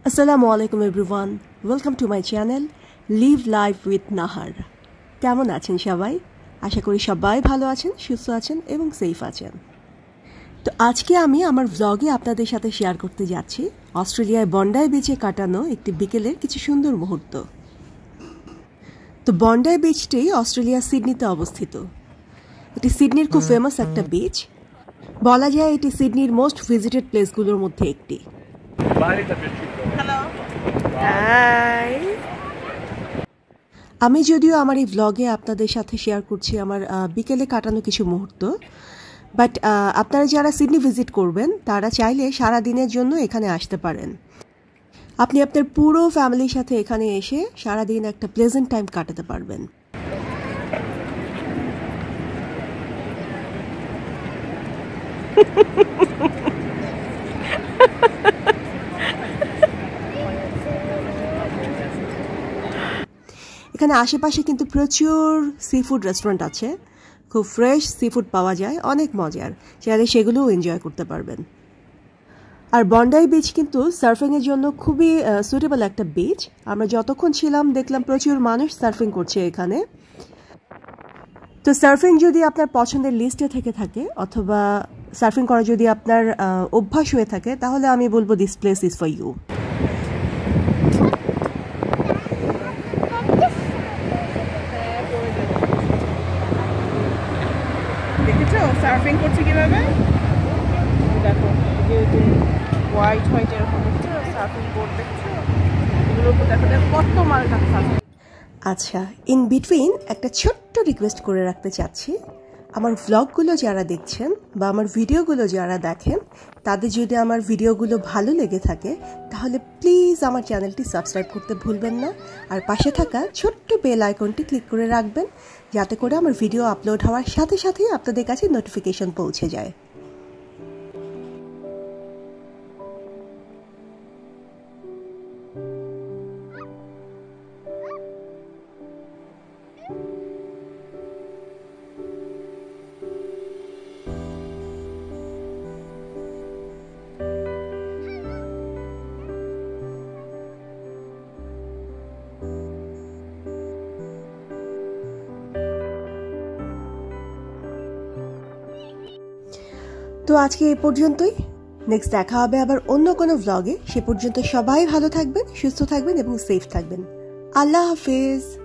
আসসালামু আলাইকুম everyone, welcome to my channel live life with Nahar. কেমন আছেন সবাই? আশা করি সবাই ভালো আছেন, সুস্থ আছেন এবং সেফ আছেন। তো আজকে আমি আমার ভ্লগে আপনাদের সাথে শেয়ার করতে যাচ্ছি অস্ট্রেলিয়ায় বন্ডাই বিচে কাটানো একটি বিকেলের কিছু সুন্দর মুহূর্ত। তো বন্ডাই বিচটি অস্ট্রেলিয়ার সিডনিতে অবস্থিত। এটি সিডনির খুব ফেমাস একটা বিচ, বলা যায় এটি সিডনির মোস্ট ভিজিটেড প্লেসগুলোর মধ্যে একটি। আমি যদিও আমার এই ভ্লগে আপনাদের সাথে শেয়ার করছি আমার বিকেলে কাটানো কিছু মুহূর্ত, বাট আপনারা যারা সিডনি ভিজিট করবেন তারা চাইলে সারা দিনের জন্য এখানে আসতে পারেন। আপনি আপনার পুরো ফ্যামিলির সাথে এখানে এসে সারাদিন একটা প্লেজেন্ট টাইম কাটাতে পারবেন। এখানে আশেপাশে কিন্তু প্রচুর সি ফুড রেস্টুরেন্ট আছে, খুব ফ্রেশ সি ফুড পাওয়া যায়, অনেক মজার, চাইলে সেগুলোও এনজয় করতে পারবেন। আর বন্ডাই বিচ কিন্তু সার্ফিংয়ের জন্য খুবই সুইটেবল একটা বিচ। আমরা যতক্ষণ ছিলাম দেখলাম প্রচুর মানুষ সার্ফিং করছে এখানে। তো সার্ফিং যদি আপনার পছন্দের লিস্টে থেকে থাকে অথবা সার্ফিং করা যদি আপনার অভ্যাস হয়ে থাকে, তাহলে আমি বলবো this place is for you. Surfing করছে কিভাবে দেখো, হোয়াইট হোয়াইট এরকম দেখছো, সার্ফিং বোর্ড দেখছো, এগুলোর উপর দেখো কত মাল রাখা। আচ্ছা, ইন বিটুইন একটা ছোট্ট রিকোয়েস্ট করে রাখতে চাচ্ছি, আমার ভ্লগগুলো যারা দেখছেন বা আমার ভিডিওগুলো যারা দেখেন, তাদের যদি আমার ভিডিওগুলো ভালো লেগে থাকে তাহলে প্লিজ আমার চ্যানেলটি সাবস্ক্রাইব করতে ভুলবেন না, আর পাশে থাকা ছোট্ট বেল আইকনটি ক্লিক করে রাখবেন, যাতে করে আমার ভিডিও আপলোড হওয়ার সাথে সাথেই আপনাদের কাছে নোটিফিকেশন পৌঁছে যায়। তো আজকে এই পর্যন্তই, নেক্সট দেখা হবে আবার অন্য কোনো ভ্লগে। সে পর্যন্ত সবাই ভালো থাকবেন, সুস্থ থাকবেন এবং সেফ থাকবেন। আল্লাহ হাফেজ।